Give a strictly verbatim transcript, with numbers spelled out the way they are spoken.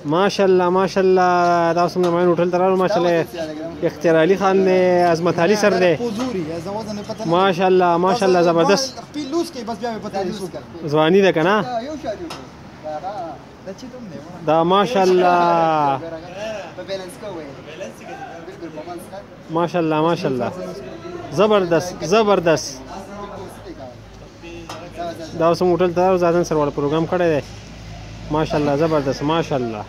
ماشاءالله ماشاءالله دا اوس موږ ماین هوټل ته راغلو ماشاءالله اختیار علي خان دی عظمت علي سر دی ماشاءالله ماشاءالله زبردست ځواني ده که نه دا ماشاءالله ماشاءالله ماشاءالله زبردست زبردست دا اوس موږ هوټل ته راغلو زادن سر والا پروګرام کړی دی ماشاءالله زبردست ماشاءالله